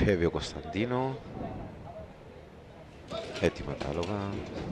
Επέβει ο Κωνσταντίνο. Έτοιμα τα άλογα.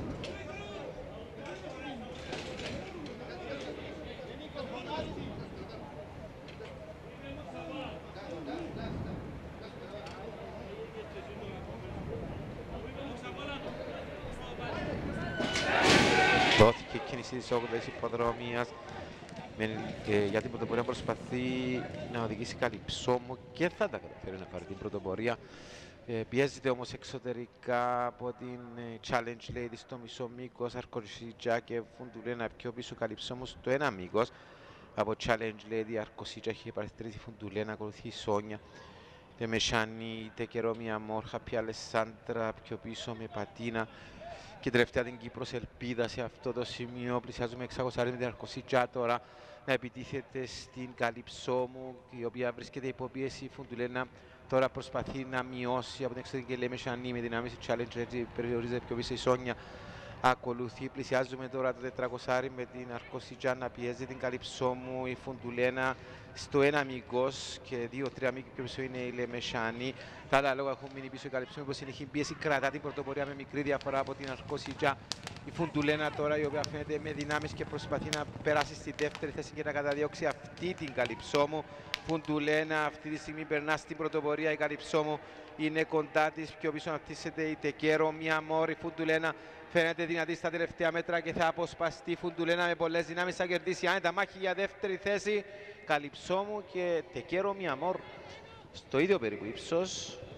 Δόθηκε η κίνηση της 8ης υποδρομίας για την πρωτοπορία προσπαθεί να οδηγήσει Καλυψόμου και θα τα καταφέρει να πάρει την πρωτοπορία. Πιέζεται όμως εξωτερικά από την Challenge Lady στο μισό μήκος, Αρκοσίτζα και Φουντουλένα πιο πίσω Καλυψόμου στο ένα μήκος. Από Challenge Lady, Αρκοσίτζα έχει παραστρήσει Φουντουλένα, ακολουθεί η Σόνια. Τεμεσάνη, Τεκερόμια Μόρχα, πια Αλεσάνδρα πιο πίσω με Πατίνα. Και τελευταία την Κύπρος Ελπίδα σε αυτό το σημείο. Πλησιάζουμε 600 με την Αρκοσίτζα τώρα να επιτίθεται στην Καλυψόμου, η οποία βρίσκεται υπό πίεση. Η Φουντουλένα τώρα προσπαθεί να μειώσει από την εξωτερική Λεμεσανή με δυνάμεις challenge, έτσι περιορίζεται πιο πίσω η Σόνια. Ακολουθεί, πλησιάζουμε τώρα το 400 με την Αρκοσίτζα να πιέζει την Καλυψόμου, η Φουντουλένα στο ένα μήκος και 2-3 μήκη πιο πίσω είναι η Λεμεσανή. Τα άλλα λόγια έχουν μείνει πίσω η Καλυψόμου, που συνεχεί πίεση, κρατά την πρωτοπορία με μικρή διαφορά από την Αρκοσίτζα. Η Φουντουλένα τώρα, η οποία φαίνεται με δυνάμεις και προσπαθεί να περάσει στη δεύτερη θέση και να καταδιώξει αυτή την Καλυψόμου. Φουντουλένα αυτή τη στιγμή περνά στην πρωτοπορία, η Καλυψόμου είναι κοντά της, πιο πίσω αναπτύσσεται η Τεκέρο, μια μόρη. Φουντουλένα φαίνεται δυνατή στα τελευταία μέτρα και θα αποσπαστεί. Φουντουλένα με πολλές δυνάμεις θα κερδίσει άνετα μάχη για δεύτερη θέση. Καλυψόμου και Τεκέρο, μια μόρ στο ίδιο περίπου ύψος.